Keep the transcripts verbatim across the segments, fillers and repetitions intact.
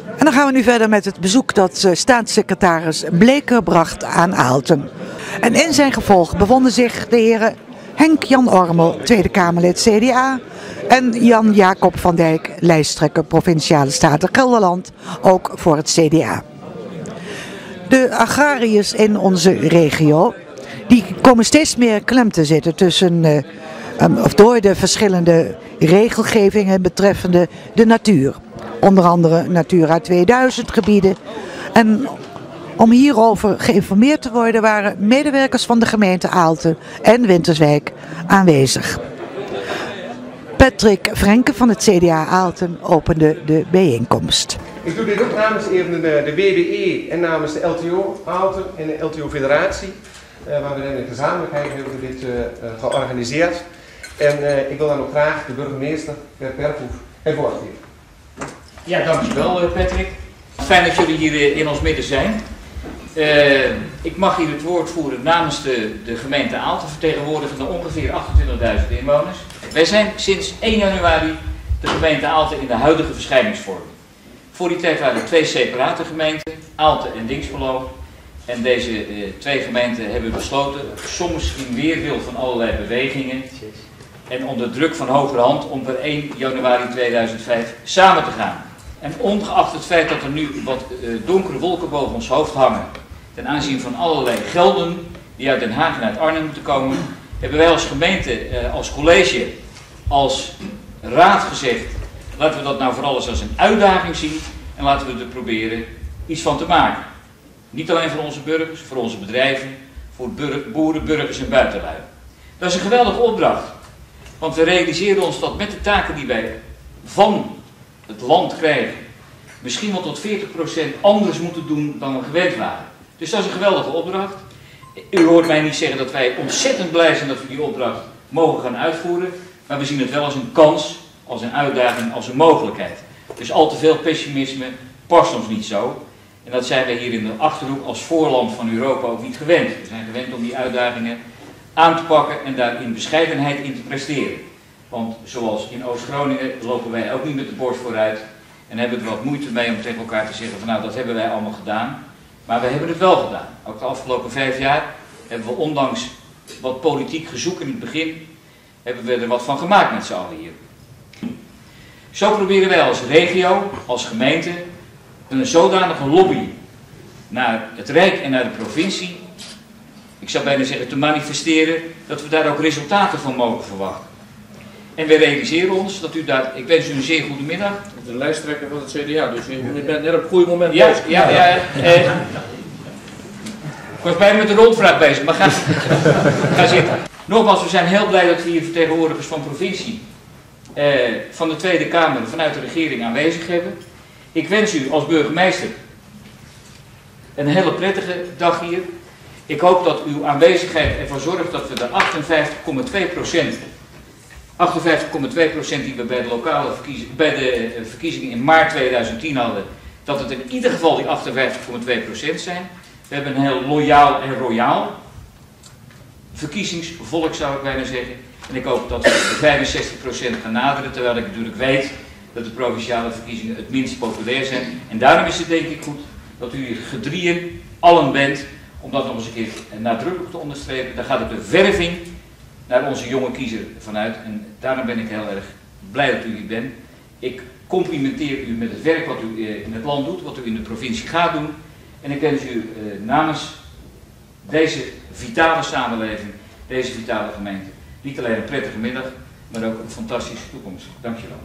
En dan gaan we nu verder met het bezoek dat uh, staatssecretaris Bleker bracht aan Aalten. En in zijn gevolg bevonden zich de heren Henk Jan Ormel, Tweede Kamerlid C D A, en Jan Jacob van Dijk, lijsttrekker Provinciale Staten Gelderland, ook voor het C D A. De agrariërs in onze regio, die komen steeds meer klem te zitten tussen, uh, um, of door de verschillende regelgevingen betreffende de natuur. Onder andere Natura tweeduizend gebieden. En om hierover geïnformeerd te worden waren medewerkers van de gemeente Aalten en Winterswijk aanwezig. Patrick Frenke van het C D A Aalten opende de bijeenkomst. Ik doe dit ook namens even de, de W B E en namens de L T O Aalten en de L T O Federatie. Uh, waar we in de gezamenlijkheid hebben we dit uh, georganiseerd. En uh, ik wil dan ook graag de burgemeester Per Perkhoef het woord geven. Ja, dankjewel Patrick. Fijn dat jullie hier in ons midden zijn. Uh, ik mag hier het woord voeren namens de, de gemeente Aalten, vertegenwoordigende ongeveer achtentwintigduizend inwoners. Wij zijn sinds één januari de gemeente Aalten in de huidige verschijningsvorm. Voor die tijd waren er twee separate gemeenten, Aalten en Dinxperlo. En deze uh, twee gemeenten hebben besloten, soms in weerwil van allerlei bewegingen en onder druk van hogerhand, om per één januari tweeduizend vijf samen te gaan. En ongeacht het feit dat er nu wat uh, donkere wolken boven ons hoofd hangen, ten aanzien van allerlei gelden die uit Den Haag en uit Arnhem moeten komen, hebben wij als gemeente, uh, als college, als raad gezegd, laten we dat nou vooral eens als een uitdaging zien en laten we er proberen iets van te maken. Niet alleen voor onze burgers, voor onze bedrijven, voor boeren, burgers en buitenlui. Dat is een geweldige opdracht, want we realiseren ons dat met de taken die wij van het land krijgen, misschien wel tot veertig procent anders moeten doen dan we gewend waren. Dus dat is een geweldige opdracht. U hoort mij niet zeggen dat wij ontzettend blij zijn dat we die opdracht mogen gaan uitvoeren, maar we zien het wel als een kans, als een uitdaging, als een mogelijkheid. Dus al te veel pessimisme past ons niet zo. En dat zijn wij hier in de Achterhoek als voorland van Europa ook niet gewend. We zijn gewend om die uitdagingen aan te pakken en daar in bescheidenheid in te presteren. Want zoals in Oost-Groningen lopen wij ook niet met de borst vooruit en hebben er wat moeite mee om tegen elkaar te zeggen van nou dat hebben wij allemaal gedaan. Maar we hebben het wel gedaan. Ook de afgelopen vijf jaar hebben we ondanks wat politiek gezoek in het begin, hebben we er wat van gemaakt met z'n allen hier. Zo proberen wij als regio, als gemeente, een zodanige lobby naar het Rijk en naar de provincie, ik zou bijna zeggen te manifesteren, dat we daar ook resultaten van mogen verwachten. En we realiseren ons dat u daar, ik wens u een zeer goede middag. De lijsttrekker van het C D A, dus u bent net op het goede moment ja, bezig. Ja, ja, ja. Eh, ik was bijna met de rondvraag bezig, maar ga, ga zitten. Nogmaals, we zijn heel blij dat we hier vertegenwoordigers van provincie, eh, van de Tweede Kamer, vanuit de regering aanwezig hebben. Ik wens u als burgemeester een hele prettige dag hier. Ik hoop dat uw aanwezigheid ervoor zorgt dat we de achtenvijftig komma twee procent achtenvijftig komma twee procent die we bij de, lokale verkiezing, bij de verkiezingen in maart tweeduizend tien hadden, dat het in ieder geval die achtenvijftig komma twee procent zijn. We hebben een heel loyaal en royaal verkiezingsvolk, zou ik bijna zeggen. En ik hoop dat we de vijfenzestig procent gaan naderen, terwijl ik natuurlijk weet dat de provinciale verkiezingen het minst populair zijn. En daarom is het denk ik goed dat u hier gedrieën allen bent, om dat nog eens een keer nadrukkelijk te onderstrepen. Daar gaat ook de verving naar onze jonge kiezer vanuit. En daarom ben ik heel erg blij dat u hier bent. Ik complimenteer u met het werk wat u in het land doet, wat u in de provincie gaat doen. En ik wens u eh, namens deze vitale samenleving, deze vitale gemeente, niet alleen een prettige middag, maar ook een fantastische toekomst. Dank je wel.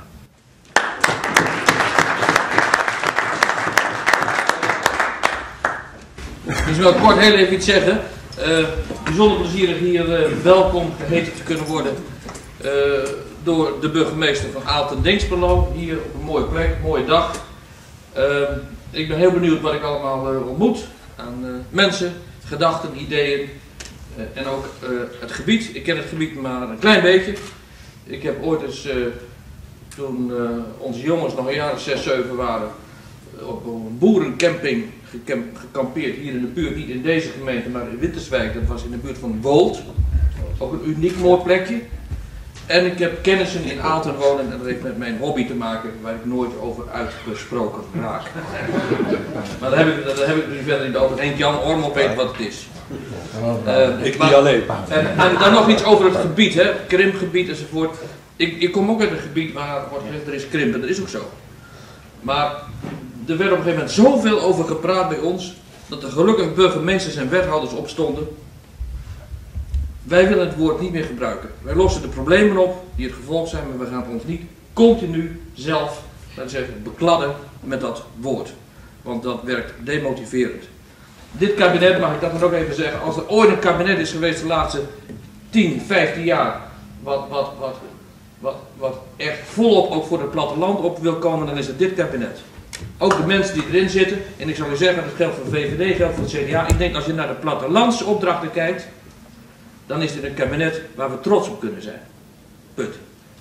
Dus wel kort heel even iets zeggen. Uh, bijzonder plezierig hier uh, welkom geheten te kunnen worden uh, door de burgemeester van Aalten-Dinxperlo. Hier op een mooie plek, een mooie dag. Uh, ik ben heel benieuwd wat ik allemaal uh, ontmoet aan uh, mensen, gedachten, ideeën uh, en ook uh, het gebied. Ik ken het gebied maar een klein beetje. Ik heb ooit eens, uh, toen uh, onze jongens nog een jaar of zes, zeven waren, uh, op een boerencamping gekampeerd hier in de buurt, niet in deze gemeente, maar in Winterswijk. Dat was in de buurt van Woold. Ook een uniek mooi plekje. En ik heb kennissen in Aalten wonen en dat heeft met mijn hobby te maken waar ik nooit over uitgesproken raak. Maar daar heb ik, daar heb ik nu verder niet over. Henk Jan Ormel weet wat het is. Uh, ik maar, niet alleen. En, en dan nog iets over het gebied, hè? Krimpgebied enzovoort. Ik, ik kom ook uit een gebied waar wordt gezegd er is krimp en dat is ook zo. Maar er werd op een gegeven moment zoveel over gepraat bij ons dat er gelukkig burgemeesters en wethouders opstonden. Wij willen het woord niet meer gebruiken. Wij lossen de problemen op die het gevolg zijn, maar we gaan ons niet continu zelf, laten we zeggen, bekladden met dat woord. Want dat werkt demotiverend. Dit kabinet, mag ik dat dan ook even zeggen, als er ooit een kabinet is geweest de laatste tien, vijftien jaar, wat, wat, wat, wat, wat echt volop ook voor het platteland op wil komen, dan is het dit kabinet. Ook de mensen die erin zitten, en ik zou u zeggen, dat geldt voor de V V D, geldt voor het C D A, ik denk als je naar de plattelandse opdrachten kijkt, dan is dit een kabinet waar we trots op kunnen zijn. Punt.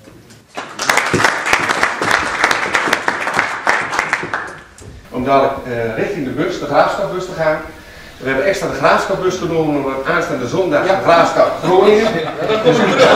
Om dadelijk uh, richting de bus, de Graafschapbus te gaan. We hebben extra de Graafschapbus genomen om aanstaande zondag ja. de Graafschap Groningen. Ja, dan kom ik terug.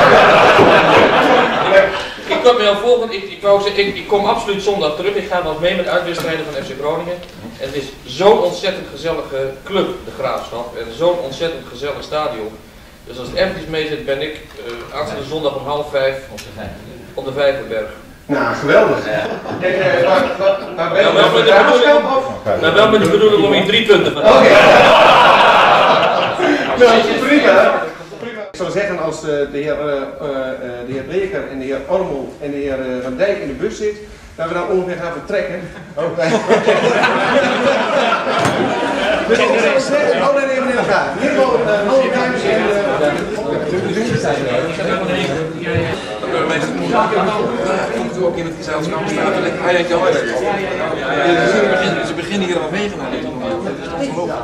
Ik kom me al volgen, ik, ik, wou zeggen, ik, ik kom absoluut zondag terug. Ik ga nog mee met uitwedstrijden van F C Groningen. En het is zo'n ontzettend gezellige club, de Graafschap. En zo'n ontzettend gezellig stadion. Dus als het eventjes mee zit, ben ik uh, aanstaande zondag om half vijf op de Vijverberg. Nou, geweldig. Ja. En, uh, maar, maar, maar ben je nou, wel met de bedoeling, nou, wel met de bedoeling om hier drie punten van te maken. Oké. Nou, prima. Ik zou zeggen, als de, de, heer, uh, uh, de heer Bleker en de heer Ormel en de heer uh, Van Dijk in de bus zit, dat we dan ongeveer gaan vertrekken. Okay. Dus ik zou zeggen, hou dat even in elkaar. In ieder geval, uh, alle kamers en komt ook in het gezelschap staan. Ze beginnen hier al wegen naar dit moment. Dat is ongelooflijk.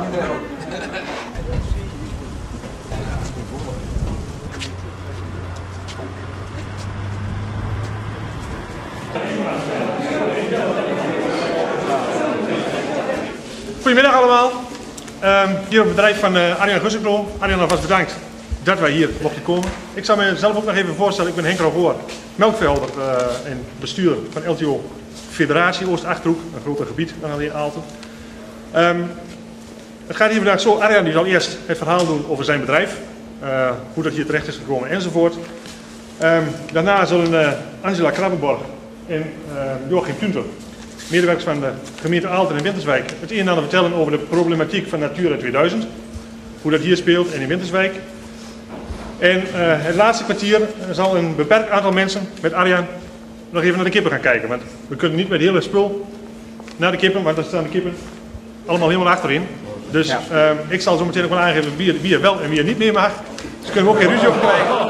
Goedemiddag allemaal. Um, hier op het bedrijf van uh, Arjan Gussenklo. Arjan, alvast bedankt dat wij hier mochten komen. Ik zal mezelf ook nog even voorstellen. Ik ben Henk Rogoor, melkveehouder uh, en bestuurder van L T O Federatie Oost-Achterhoek. Een groter gebied dan alleen Aalten. Um, het gaat hier vandaag zo. Arjan die zal eerst het verhaal doen over zijn bedrijf. Uh, hoe dat hier terecht is gekomen enzovoort. Um, daarna zullen uh, Angela Krabbenborg en uh, Joachim Tunter, medewerkers van de gemeente Aalten en Winterswijk, het een en ander vertellen over de problematiek van Natura tweeduizend. Hoe dat hier speelt en in Winterswijk. En uh, het laatste kwartier zal een beperkt aantal mensen met Arjan nog even naar de kippen gaan kijken. Want we kunnen niet met het hele spul naar de kippen, want dan staan de kippen allemaal helemaal achterin. Dus ja. uh, ik zal zo meteen ook wel aangeven wie er, wie er wel en wie er niet meer mag. Dus kunnen we ook geen ruzie op krijgen.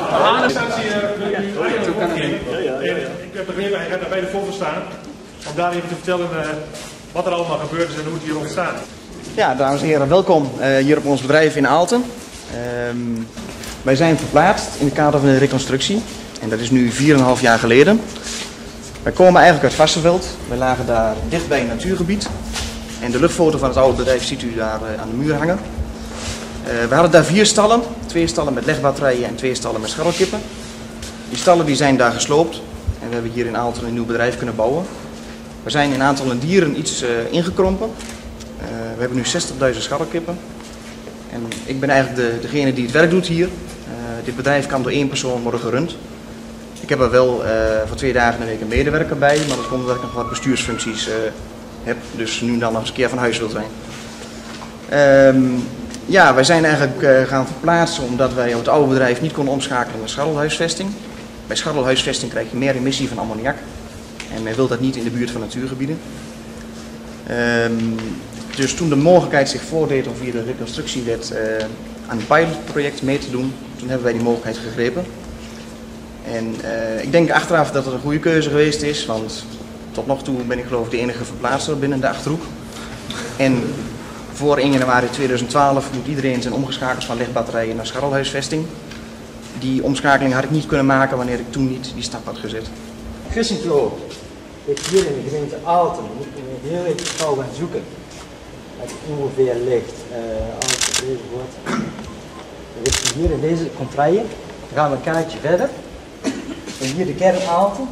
Ik heb begrepen, hij gaat er bij de foto staan. Om daar even te vertellen uh, wat er allemaal gebeurd is en hoe het hier ontstaan. Ja, dames en heren, welkom uh, hier op ons bedrijf in Aalten. Um, wij zijn verplaatst in het kader van de reconstructie. En dat is nu vier komma vijf jaar geleden. Wij komen eigenlijk uit Varsseveld. Wij lagen daar dicht bij een natuurgebied. En de luchtfoto van het oude bedrijf ziet u daar uh, aan de muur hangen. Uh, we hadden daar vier stallen. Twee stallen met legbatterijen en twee stallen met scharrelkippen. Die stallen die zijn daar gesloopt. En we hebben hier in Aalten een nieuw bedrijf kunnen bouwen. We zijn in aantallen dieren iets uh, ingekrompen. Uh, we hebben nu zestigduizend scharrelkippen. En ik ben eigenlijk de, degene die het werk doet hier. Uh, dit bedrijf kan door één persoon worden gerund. Ik heb er wel uh, voor twee dagen in de week een medewerker bij, maar dat komt omdat ik nog wat bestuursfuncties uh, heb. Dus nu dan nog eens een keer van huis wil zijn. Um, ja, wij zijn eigenlijk uh, gaan verplaatsen omdat wij op het oude bedrijf niet konden omschakelen naar scharrelhuisvesting. Bij scharrelhuisvesting krijg je meer emissie van ammoniak. En men wil dat niet in de buurt van natuurgebieden. Um, dus toen de mogelijkheid zich voordeed om via de reconstructiewet uh, aan een pilotproject mee te doen, toen hebben wij die mogelijkheid gegrepen. En uh, ik denk achteraf dat het een goede keuze geweest is, want tot nog toe ben ik geloof ik de enige verplaatster binnen de Achterhoek. En voor één januari tweeduizend twaalf moet iedereen zijn omgeschakeld van legbatterijen naar scharrelhuisvesting. Die omschakeling had ik niet kunnen maken wanneer ik toen niet die stap had gezet. Gussenklo heeft hier in de gemeente Aalten, moet je heel even gauw gaan zoeken. Het ongeveer ligt, uh, als het gelezen wordt. Dan heeft hij hier in deze contraille, Dan gaan we een kaartje verder. En hier de kern Aalten.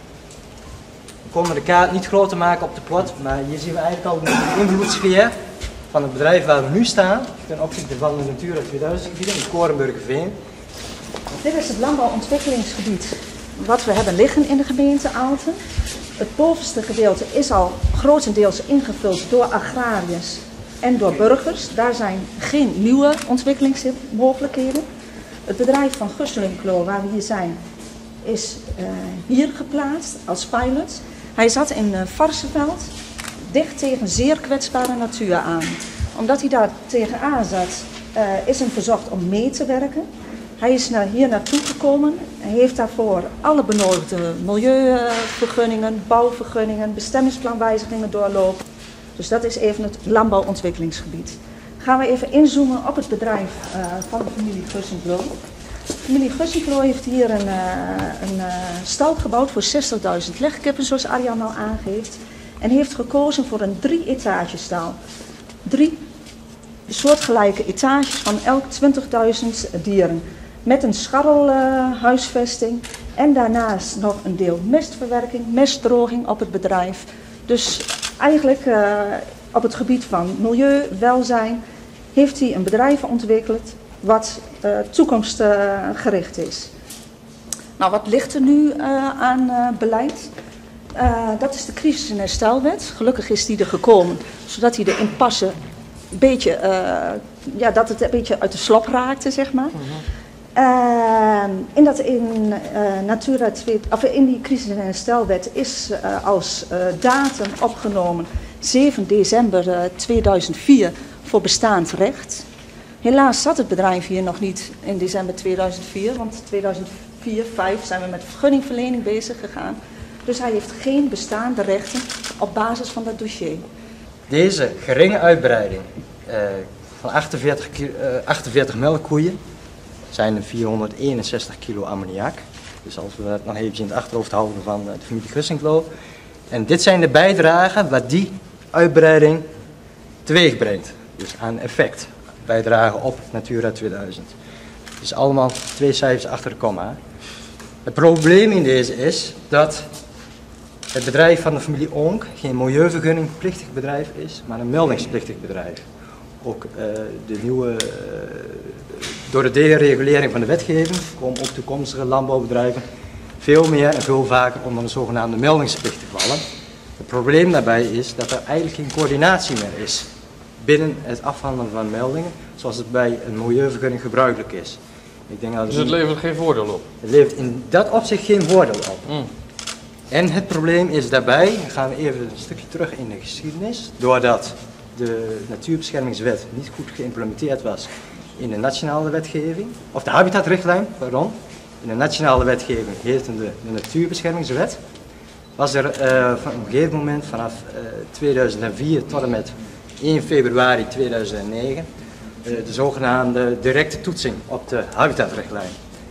We komen de kaart niet groter maken op de plot, maar hier zien we eigenlijk al de invloedssfeer van het bedrijf waar we nu staan ten opzichte van de Natura tweeduizend gebieden in Korenburgerveen. Dit is het landbouwontwikkelingsgebied wat we hebben liggen in de gemeente Aalten. Het bovenste gedeelte is al grotendeels ingevuld door agrariërs en door burgers. Daar zijn geen nieuwe ontwikkelingsmogelijkheden. Het bedrijf van Gusselincklo, waar we hier zijn, is uh, hier geplaatst als pilot. Hij zat in uh, Varsseveld, dicht tegen zeer kwetsbare natuur aan. Omdat hij daar tegenaan zat, uh, is hem verzocht om mee te werken. Hij is naar, hier naartoe gekomen. Hij heeft daarvoor alle benodigde milieuvergunningen, bouwvergunningen, bestemmingsplanwijzigingen doorlopen. Dus dat is even het landbouwontwikkelingsgebied. Gaan we even inzoomen op het bedrijf uh, van de familie Gusselincklo. De familie Gusselincklo heeft hier een, uh, een uh, stal gebouwd voor zestigduizend legkippen, zoals Arjan al aangeeft. En heeft gekozen voor een drie-etagestal. Drie soortgelijke etages van elk twintigduizend dieren. Met een scharrelhuisvesting uh, en daarnaast nog een deel mestverwerking, mestdroging op het bedrijf. Dus eigenlijk uh, op het gebied van milieu, welzijn, heeft hij een bedrijf ontwikkeld wat uh, toekomstgericht uh, is. Nou, wat ligt er nu uh, aan uh, beleid? Uh, dat is de crisis- en herstelwet. Gelukkig is die er gekomen, zodat hij de impasse een beetje, uh, ja, dat het een beetje uit de slop raakte, zeg maar. Mm-hmm. Uh, in, dat in, uh, Natura twee, of in die crisis- en herstelwet is uh, als uh, datum opgenomen zeven december uh, tweeduizend vier voor bestaand recht. Helaas zat het bedrijf hier nog niet in december tweeduizend vier, want tweeduizend vier, vijf zijn we met vergunningverlening bezig gegaan. Dus hij heeft geen bestaande rechten op basis van dat dossier. Deze geringe uitbreiding uh, van achtenveertig, uh, achtenveertig melkkoeien zijn er vierhonderdeenenzestig kilo ammoniak. Dus als we dat nog eventjes in het achterhoofd houden van de familie Gusselincklo. En dit zijn de bijdragen wat die uitbreiding teweeg brengt. Dus aan effect. Bijdragen op Natura tweeduizend. Dus allemaal twee cijfers achter de komma. Het probleem in deze is dat het bedrijf van de familie Onk geen milieuvergunningplichtig bedrijf is, maar een meldingsplichtig bedrijf. Ook uh, de nieuwe, uh, door de deregulering van de wetgeving komen ook toekomstige landbouwbedrijven veel meer en veel vaker onder de zogenaamde meldingsplicht te vallen. Het probleem daarbij is dat er eigenlijk geen coördinatie meer is binnen het afhandelen van meldingen, zoals het bij een milieuvergunning gebruikelijk is. Ik denk dat dus het levert geen voordeel op? Het levert in dat opzicht geen voordeel op. Mm. En het probleem is daarbij, gaan we even een stukje terug in de geschiedenis, doordat de natuurbeschermingswet niet goed geïmplementeerd was in de nationale wetgeving, of de habitatrichtlijn, pardon, in de nationale wetgeving heette de, de natuurbeschermingswet, was er uh, van op een gegeven moment vanaf uh, tweeduizend vier tot en met één februari tweeduizend negen uh, de zogenaamde directe toetsing op de habitatrichtlijn.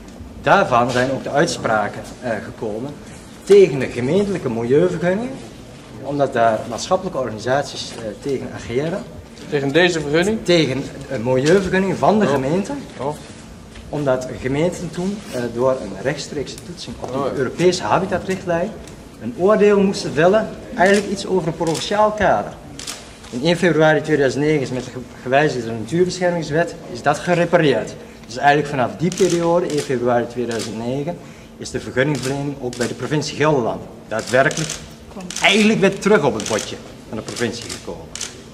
Daarvan zijn ook de uitspraken uh, gekomen tegen de gemeentelijke milieuvergunningen, omdat daar maatschappelijke organisaties uh, tegen ageren. Tegen deze vergunning? Tegen een milieuvergunning van de oh. gemeente. Oh. Omdat gemeenten toen uh, door een rechtstreekse toetsing op de oh, ja. Europese habitatrichtlijn een oordeel moesten vellen, eigenlijk iets over een provinciaal kader. In één februari tweeduizend negen is met de gewijzigde natuurbeschermingswet is dat gerepareerd. Dus eigenlijk vanaf die periode, één februari tweeduizend negen, is de vergunningverlening ook bij de provincie Gelderland daadwerkelijk eigenlijk weer terug op het bordje van de provincie gekomen.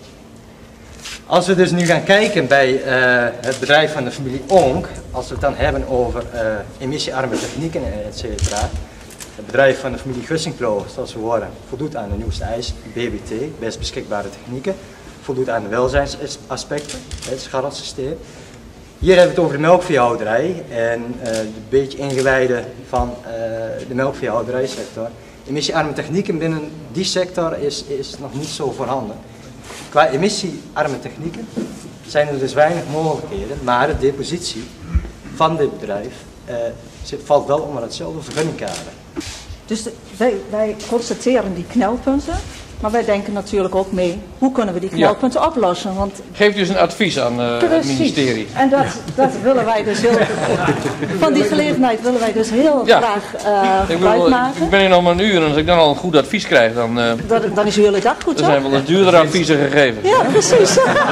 Als we dus nu gaan kijken bij uh, het bedrijf van de familie Onk, als we het dan hebben over uh, emissiearme technieken et cetera. Het bedrijf van de familie Gusselincklo, zoals we horen, voldoet aan de nieuwste eisen, B B T, best beschikbare technieken, voldoet aan de welzijnsaspecten, het scharrelsysteem. Hier hebben we het over de melkveehouderij en uh, de beetje ingewijden van uh, de melkveehouderijsector. Emissiearme technieken binnen die sector is, is nog niet zo voorhanden. Qua emissiearme technieken zijn er dus weinig mogelijkheden, maar de depositie van dit bedrijf uh, zit, valt wel onder hetzelfde vergunningkader. Dus de, wij, wij constateren die knelpunten. Maar wij denken natuurlijk ook mee, hoe kunnen we die knelpunten ja. oplossen? Want geeft u dus een advies aan uh, het ministerie. En dat, dat willen wij dus heel... Van die gelegenheid willen wij dus heel ja. graag uh, gebruik maken. Ik ben hier nog maar een uur en als ik dan al een goed advies krijg, dan... Uh, dat, dan is uw hele dag goed, er zijn wel eens duurdere adviezen gegeven. Ja, precies.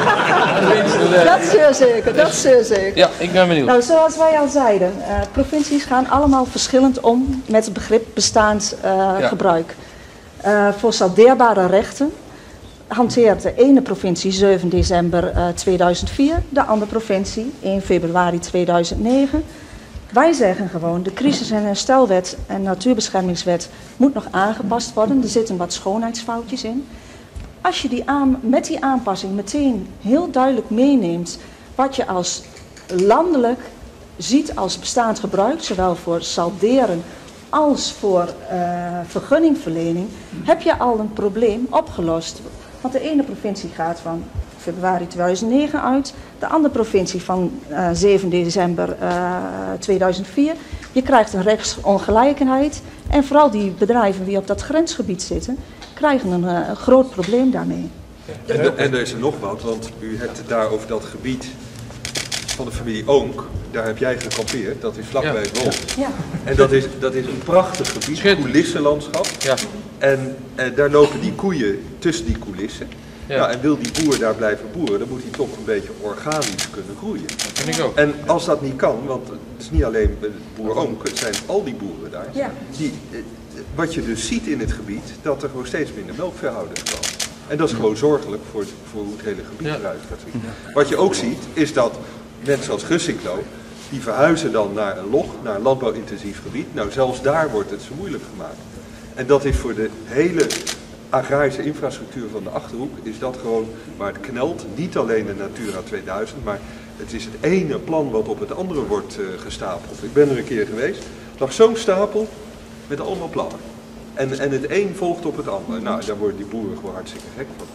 Dat is zeer zeker, dat is zeer zeker. Ja, ik ben benieuwd. Nou, zoals wij al zeiden, uh, provincies gaan allemaal verschillend om met het begrip bestaand uh, ja. gebruik. Uh, voor saldeerbare rechten hanteert de ene provincie zeven december uh, tweeduizend vier, de andere provincie één februari tweeduizend negen. Wij zeggen gewoon, de crisis- en herstelwet en natuurbeschermingswet moet nog aangepast worden. Er zitten wat schoonheidsfoutjes in. Als je die aan, met die aanpassing meteen heel duidelijk meeneemt wat je als landelijk ziet als bestaand gebruik, zowel voor salderen als voor uh, vergunningverlening, heb je al een probleem opgelost. Want de ene provincie gaat van februari tweeduizend negen uit, de andere provincie van uh, zeven december uh, tweeduizend vier. Je krijgt een rechtsongelijkheid en vooral die bedrijven die op dat grensgebied zitten, krijgen een, uh, een groot probleem daarmee. En, en er is er nog wat, want u hebt het daar over dat gebied van de familie Oonk, daar heb jij gekampeerd, dat is vlakbij het Wol. Ja. En dat is, dat is een prachtig gebied, coulissenlandschap. Ja. En, en daar lopen die koeien tussen die coulissen. Ja. Nou, en wil die boer daar blijven boeren, dan moet hij toch een beetje organisch kunnen groeien. Dat vind ik ook. En als dat niet kan, want het is niet alleen boer Oonk, het zijn al die boeren daar. Ja. Die, wat je dus ziet in het gebied, dat er gewoon steeds minder melkveehouders komen. En dat is gewoon zorgelijk voor, voor hoe het hele gebied ja. eruit gaat zien. Wat je ook ziet, is dat mensen als Gussinklo, die verhuizen dan naar een log, naar een landbouwintensief gebied. Nou, zelfs daar wordt het zo moeilijk gemaakt. En dat is voor de hele agrarische infrastructuur van de Achterhoek, is dat gewoon waar het knelt. Niet alleen de Natura tweeduizend, maar het is het ene plan wat op het andere wordt uh, gestapeld. Ik ben er een keer geweest, er lag zo'n stapel met allemaal plannen. En, en het een volgt op het andere. Nou, daar worden die boeren gewoon hartstikke gek van.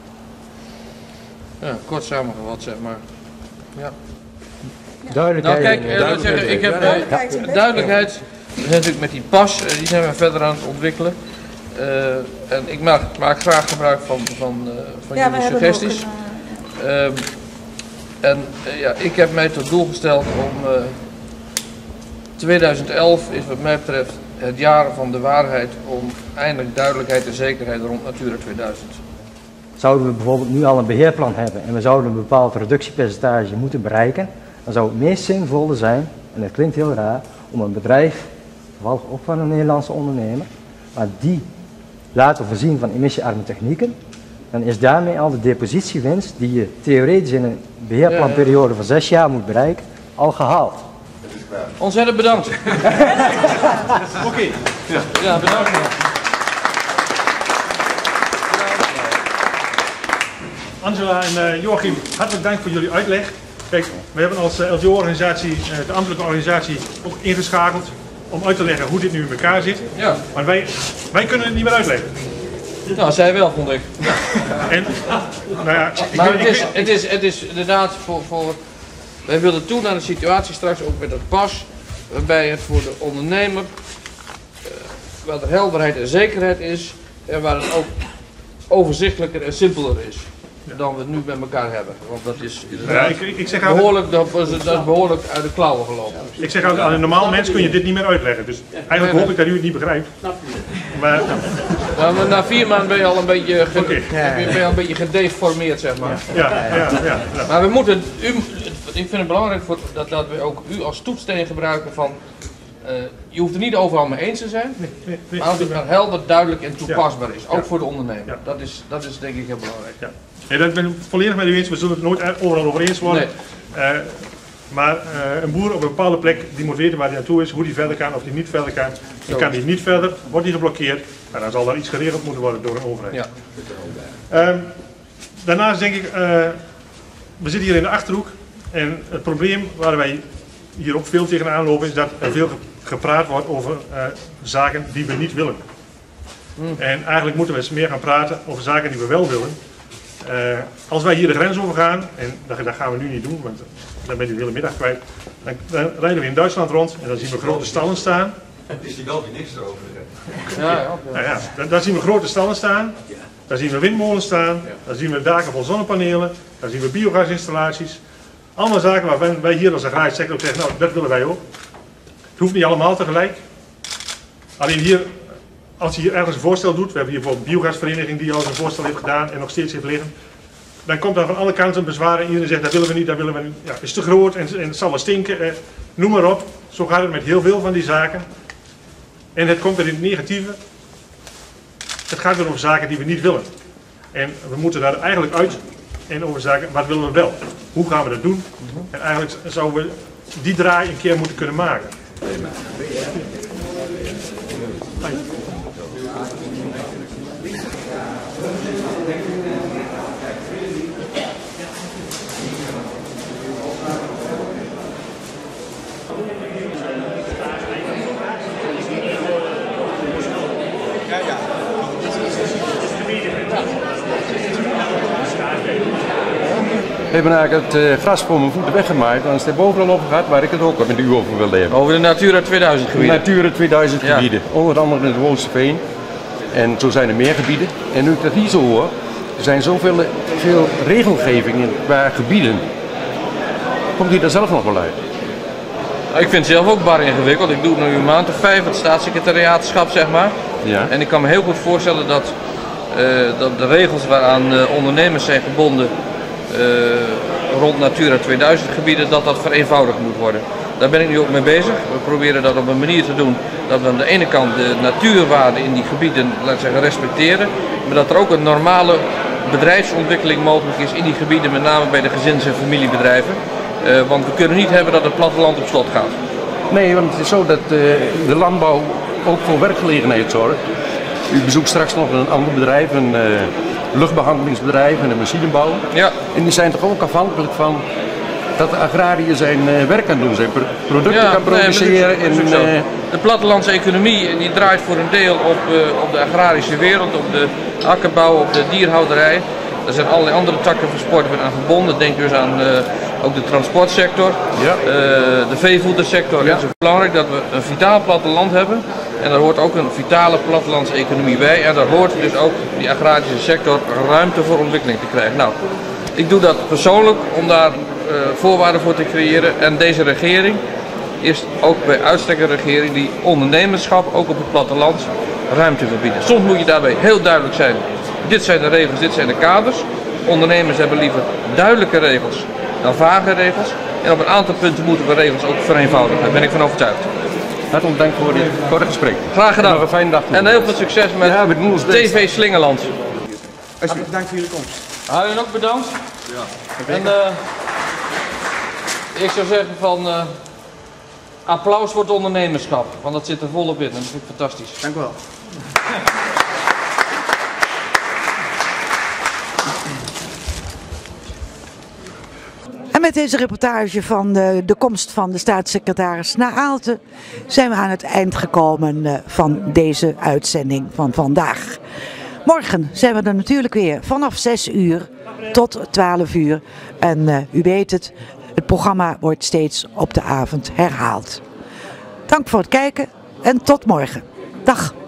Ja, kort samengevat, zeg maar. Ja. Duidelijkheid. Nou kijk, uh, zeggen, ik heb uh, duidelijkheid. duidelijkheid. We zijn natuurlijk met die pas, uh, die zijn we verder aan het ontwikkelen. Uh, en ik maak, maak graag gebruik van, van, uh, van ja, jullie suggesties. Een, uh... uh, en uh, ja, ik heb mij tot doel gesteld om uh, tweeduizend elf is wat mij betreft het jaar van de waarheid om eindelijk duidelijkheid en zekerheid rond Natura tweeduizend. Zouden we bijvoorbeeld nu al een beheerplan hebben en we zouden een bepaald reductiepercentage moeten bereiken, dan zou het meest zinvolle zijn, en dat klinkt heel raar, om een bedrijf, toevallig ook van een Nederlandse ondernemer, maar die laten voorzien van emissiearme technieken, dan is daarmee al de depositiewinst die je theoretisch in een beheerplanperiode van zes jaar moet bereiken, al gehaald. Ontzettend bedankt. Oké. Okay. Ja. ja, bedankt. Angela en uh, Joachim, hartelijk dank voor jullie uitleg. Kijk, we hebben als uh, L T O-organisatie, uh, de ambtelijke organisatie, ook ingeschakeld om uit te leggen hoe dit nu in elkaar zit. Ja. Maar wij, wij kunnen het niet meer uitleggen. Nou, zij wel, vond ik. En, nou ja, ik maar weet, het, is, ik weet... het, is, het is inderdaad voor, voor... Wij wilden toe naar een situatie straks ook met het pas, waarbij het voor de ondernemer, uh, waar er helderheid en zekerheid is, en waar het ook overzichtelijker en simpeler is. Ja. Dan we het nu met elkaar hebben. Want dat is ja, ik, ik zeg behoorlijk, dat, dat is behoorlijk uit de klauwen gelopen. Ik zeg altijd, aan een normaal mens kun je dit niet meer uitleggen. Dus eigenlijk hoop ik dat u het niet begrijpt. Maar, ja, maar na vier maanden ben je al een beetje, ge, okay. ben je al een beetje gedeformeerd, zeg maar. Ja, ja, ja, ja, ja. Maar we moeten, u, ik vind het belangrijk voor, dat, dat we ook u als toetssteen gebruiken van, uh, je hoeft het niet overal mee eens te zijn, nee, nee, nee, maar als het maar helder, duidelijk en toepasbaar is, ook ja. voor de ondernemer. Ja. Dat, is, dat is denk ik heel belangrijk. Ja. Nee, dat ben ik volledig met u eens, we zullen het nooit overal over eens worden. Nee. Uh, maar uh, een boer op een bepaalde plek, die moet weten waar hij naartoe is, hoe hij verder kan, of hij niet verder kan. Dan kan hij niet verder, wordt hij geblokkeerd, en dan zal er iets geregeld moeten worden door een overheid. Ja. Uh, daarnaast denk ik, uh, we zitten hier in de Achterhoek en het probleem waar wij hier ook veel tegenaan lopen is dat er veel gepraat wordt over uh, zaken die we niet willen. Mm. En eigenlijk moeten we eens meer gaan praten over zaken die we wel willen. Uh, als wij hier de grens over gaan, en dat, dat gaan we nu niet doen, want dan ben je de hele middag kwijt, dan, dan rijden we in Duitsland rond en dan zien we grote stallen staan. Is die wel weer niks erover? Ja, ja, nou ja, dan, dan zien we grote stallen staan Daar zien we windmolens staan, daar zien we daken vol zonnepanelen, daar zien we biogasinstallaties. Allemaal zaken waar wij hier als agrarische sector ook zeggen, nou dat willen wij ook. Het hoeft niet allemaal tegelijk. Alleen hier, als je hier ergens een voorstel doet, we hebben hier bijvoorbeeld een biogasvereniging die al eens een voorstel heeft gedaan en nog steeds heeft liggen. Dan komt er van alle kanten bezwaar en iedereen zegt dat willen we niet, dat willen we niet. Ja, het is te groot en, en het zal wel stinken, eh, noem maar op. Zo gaat het met heel veel van die zaken. En het komt weer in het negatieve. Het gaat weer over zaken die we niet willen. En we moeten daar eigenlijk uit en over zaken, wat willen we wel? Hoe gaan we dat doen? En eigenlijk zouden we die draai een keer moeten kunnen maken. We hebben eigenlijk het uh, gras voor mijn voeten weggemaaid, want het is er bovenal over gehad waar ik het ook met u over wilde hebben. Over de Natura tweeduizend gebieden? Natura tweeduizend ja. gebieden, onder andere in het Woonsterveen. En zo zijn er meer gebieden. En nu ik dat hier zo hoor, er zijn zoveel veel regelgevingen qua gebieden. Komt u daar zelf nog wel uit? Ik vind het zelf ook bar ingewikkeld. Ik doe nu een maand of vijf het staatssecretariaatschap, zeg maar. Ja. En ik kan me heel goed voorstellen dat, uh, dat de regels waaraan uh, ondernemers zijn gebonden uh, rond Natura tweeduizend gebieden, dat dat vereenvoudigd moet worden. Daar ben ik nu ook mee bezig. We proberen dat op een manier te doen dat we aan de ene kant de natuurwaarden in die gebieden, laat ik zeggen, respecteren. Maar dat er ook een normale bedrijfsontwikkeling mogelijk is in die gebieden, met name bij de gezins- en familiebedrijven. Uh, want we kunnen niet hebben dat het platteland op slot gaat. Nee, want het is zo dat uh, de landbouw ook voor werkgelegenheid zorgt. U bezoekt straks nog een ander bedrijf, een uh, luchtbehandelingsbedrijf en een machinebouw. Ja. En die zijn toch ook afhankelijk van dat de agrariër zijn uh, werk kan doen, zijn producten ja, kan produceren. Nee, in, uh, de plattelandse economie die draait voor een deel op, uh, op de agrarische wereld, op de akkerbouw, op de dierhouderij. Er zijn allerlei andere takken van sport aan verbonden. Denk dus aan uh, ook de transportsector, ja. uh, de veevoedersector. Ja. Het is belangrijk dat we een vitaal platteland hebben. En daar hoort ook een vitale plattelandse economie bij. En daar hoort dus ook die agrarische sector ruimte voor ontwikkeling te krijgen. Nou, ik doe dat persoonlijk om daar uh, voorwaarden voor te creëren. En deze regering is ook bij uitstek een regering die ondernemerschap ook op het platteland ruimte wil bieden. Soms moet je daarbij heel duidelijk zijn. Dit zijn de regels, dit zijn de kaders. Ondernemers hebben liever duidelijke regels dan vage regels. En op een aantal punten moeten we regels ook vereenvoudigen. Daar ben ik van overtuigd. Hartelijk dank voor dit korte gesprek. Graag gedaan. Nog een fijne dag. En heel veel succes met ja, T V Slingerland. Alsjeblieft, dank voor jullie komst. Harjen ook bedankt. Ja. En uh, ik zou zeggen van uh, applaus voor het ondernemerschap. Want dat zit er volop in en dat vind ik fantastisch. Dank u wel. En met deze reportage van de, de komst van de staatssecretaris naar Aalten zijn we aan het eind gekomen van deze uitzending van vandaag. Morgen zijn we er natuurlijk weer vanaf zes uur tot twaalf uur. En uh, u weet het, het programma wordt steeds op de avond herhaald. Dank voor het kijken en tot morgen. Dag.